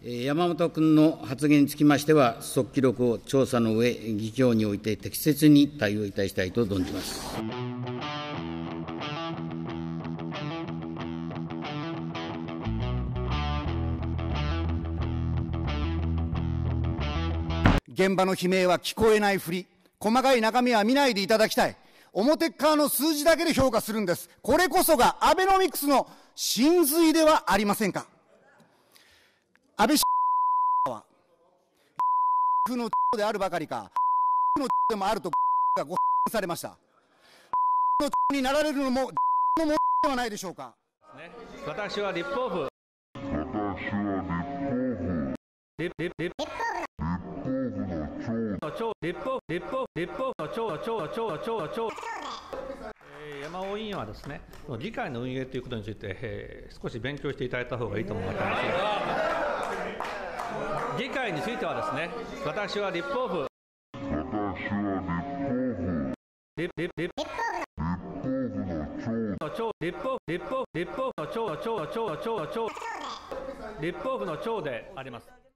山本君の発言につきましては、速記録を調査の上、議場において適切に対応いたしたいと存じます。 現場の悲鳴は聞こえないふり、細かい中身は見ないでいただきたい。表側の数字だけで評価するんです。これこそがアベノミクスの真髄ではありませんか。安倍はのであるばかりかのでもあるとがごされました。のになられるのものもではないでしょうか。 私は立法府山尾委員はですね、議会の運営ということについて、少し勉強していただいた方がいいと思います。議会についてはですね、私は立法府立法府の長であります。